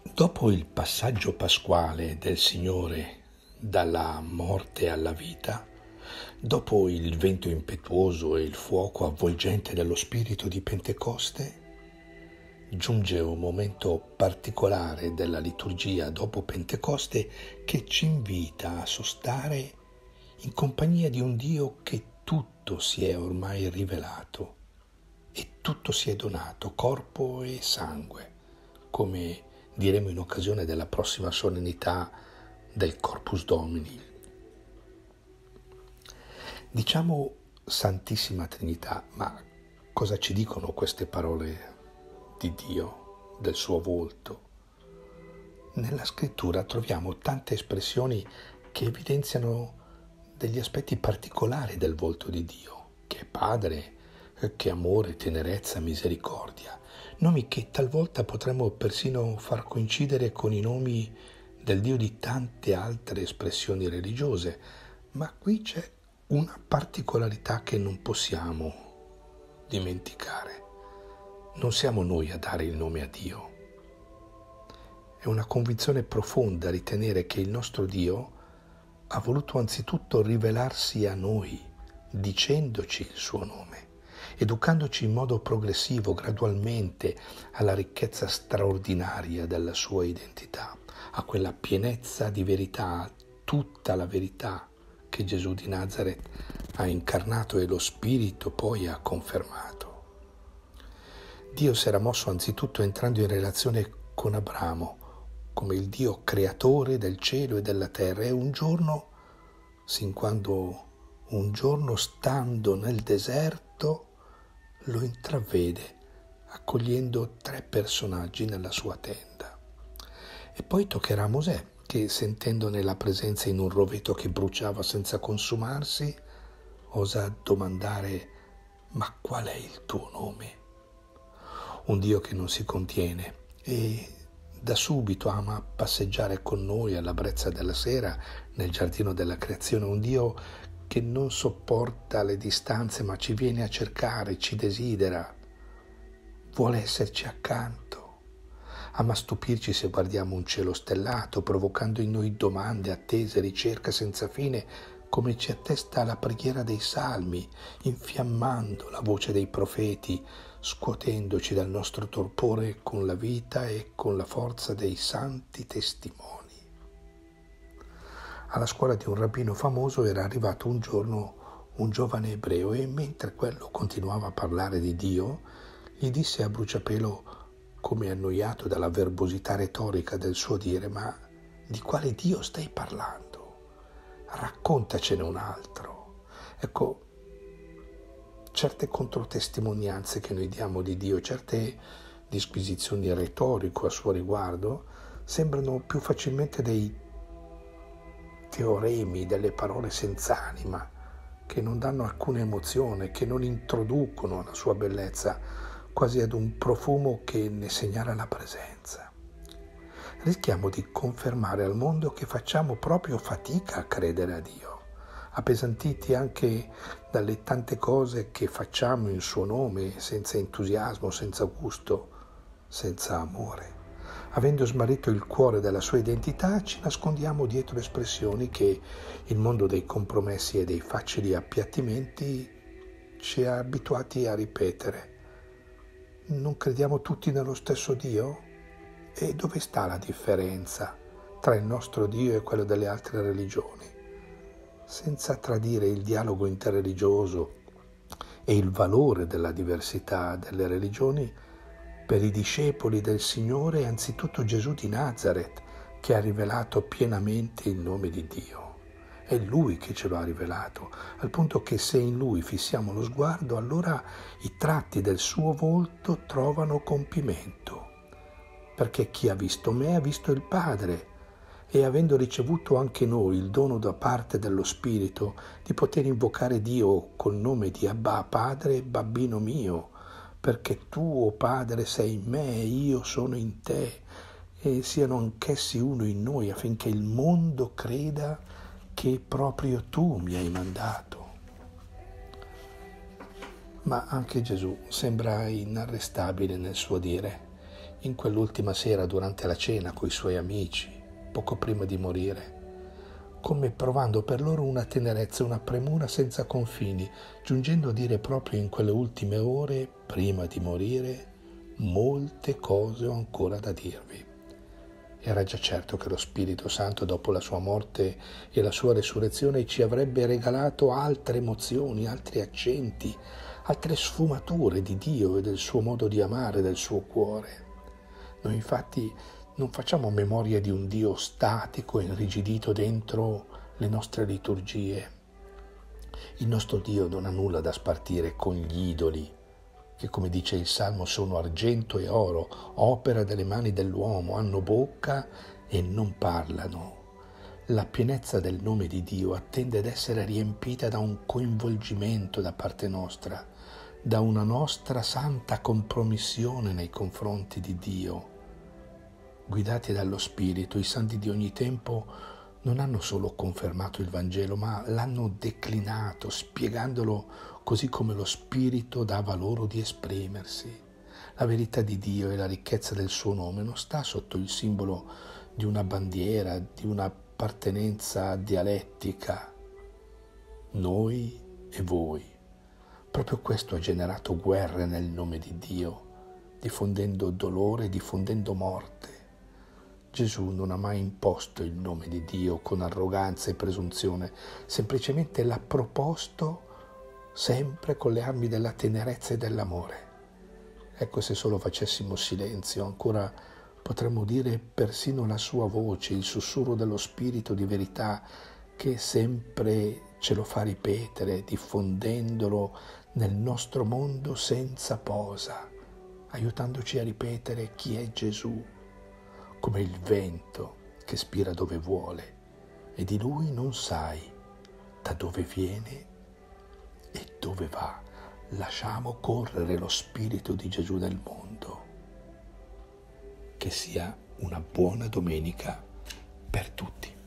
Dopo il passaggio pasquale del Signore dalla morte alla vita, dopo il vento impetuoso e il fuoco avvolgente dello Spirito di Pentecoste, giunge un momento particolare della liturgia dopo Pentecoste che ci invita a sostare in compagnia di un Dio che tutto si è ormai rivelato e tutto si è donato, corpo e sangue, come diremo in occasione della prossima solennità del Corpus Domini. Diciamo Santissima Trinità, ma cosa ci dicono queste parole di Dio, del suo volto? Nella scrittura troviamo tante espressioni che evidenziano degli aspetti particolari del volto di Dio, che è Padre, che amore, tenerezza, misericordia, nomi che talvolta potremmo persino far coincidere con i nomi del Dio di tante altre espressioni religiose, ma qui c'è una particolarità che non possiamo dimenticare. Non siamo noi a dare il nome a Dio. È una convinzione profonda ritenere che il nostro Dio ha voluto anzitutto rivelarsi a noi, dicendoci il suo nome, educandoci in modo progressivo, gradualmente, alla ricchezza straordinaria della sua identità, a quella pienezza di verità, tutta la verità che Gesù di Nazaret ha incarnato e lo Spirito poi ha confermato. Dio si era mosso anzitutto entrando in relazione con Abramo, come il Dio creatore del cielo e della terra, e un giorno, sin quando un giorno stando nel deserto, lo intravede accogliendo 3 personaggi nella sua tenda. E poi toccherà a Mosè, che sentendone la presenza in un roveto che bruciava senza consumarsi, osa domandare: ma qual è il tuo nome? Un Dio che non si contiene e da subito ama passeggiare con noi alla brezza della sera nel giardino della creazione, un Dio che non sopporta le distanze ma ci viene a cercare, ci desidera, vuole esserci accanto, ama stupirci se guardiamo un cielo stellato, provocando in noi domande, attese, ricerca senza fine, come ci attesta la preghiera dei salmi, infiammando la voce dei profeti, scuotendoci dal nostro torpore con la vita e con la forza dei santi testimoni. Alla scuola di un rabbino famoso era arrivato un giorno un giovane ebreo e mentre quello continuava a parlare di Dio, gli disse a bruciapelo, come annoiato dalla verbosità retorica del suo dire: ma di quale Dio stai parlando? Raccontacene un altro. Ecco, certe controtestimonianze che noi diamo di Dio, certe disquisizioni retoriche a suo riguardo, sembrano più facilmente dei teoremi, delle parole senza anima, che non danno alcuna emozione, che non introducono la sua bellezza, quasi ad un profumo che ne segnala la presenza. Rischiamo di confermare al mondo che facciamo proprio fatica a credere a Dio, appesantiti anche dalle tante cose che facciamo in suo nome, senza entusiasmo, senza gusto, senza amore. Avendo smarrito il cuore della sua identità, ci nascondiamo dietro espressioni che il mondo dei compromessi e dei facili appiattimenti ci ha abituati a ripetere. Non crediamo tutti nello stesso Dio? E dove sta la differenza tra il nostro Dio e quello delle altre religioni? Senza tradire il dialogo interreligioso e il valore della diversità delle religioni, per i discepoli del Signore è anzitutto Gesù di Nazaret che ha rivelato pienamente il nome di Dio. È Lui che ce lo ha rivelato, al punto che se in Lui fissiamo lo sguardo, allora i tratti del suo volto trovano compimento. Perché chi ha visto me ha visto il Padre, e avendo ricevuto anche noi il dono da parte dello Spirito di poter invocare Dio col nome di Abba, Padre, Babbino mio, perché tu, o Padre, sei in me e io sono in te, e siano anch'essi uno in noi, affinché il mondo creda che proprio tu mi hai mandato. Ma anche Gesù sembra inarrestabile nel suo dire: in quell'ultima sera durante la cena coi suoi amici, poco prima di morire, come provando per loro una tenerezza, una premura senza confini, giungendo a dire proprio in quelle ultime ore, prima di morire, molte cose ho ancora da dirvi. Era già certo che lo Spirito Santo, dopo la sua morte e la sua resurrezione, ci avrebbe regalato altre emozioni, altri accenti, altre sfumature di Dio e del suo modo di amare, del suo cuore. Noi infatti non facciamo memoria di un Dio statico e irrigidito dentro le nostre liturgie. Il nostro Dio non ha nulla da spartire con gli idoli, che come dice il Salmo sono argento e oro, opera delle mani dell'uomo, hanno bocca e non parlano. La pienezza del nome di Dio attende ad essere riempita da un coinvolgimento da parte nostra, da una nostra santa compromissione nei confronti di Dio. Guidati dallo Spirito, i santi di ogni tempo non hanno solo confermato il Vangelo, ma l'hanno declinato, spiegandolo così come lo Spirito dava loro di esprimersi. La verità di Dio e la ricchezza del suo nome non sta sotto il simbolo di una bandiera, di un'appartenenza dialettica. Noi e voi. Proprio questo ha generato guerre nel nome di Dio, diffondendo dolore, diffondendo morte. Gesù non ha mai imposto il nome di Dio con arroganza e presunzione, semplicemente l'ha proposto sempre con le armi della tenerezza e dell'amore. Ecco, se solo facessimo silenzio, ancora potremmo dire persino la sua voce, il sussurro dello Spirito di verità che sempre ce lo fa ripetere, diffondendolo nel nostro mondo senza posa, aiutandoci a ripetere chi è Gesù, come il vento che spira dove vuole e di lui non sai da dove viene e dove va. Lasciamo correre lo Spirito di Gesù nel mondo. Che sia una buona domenica per tutti.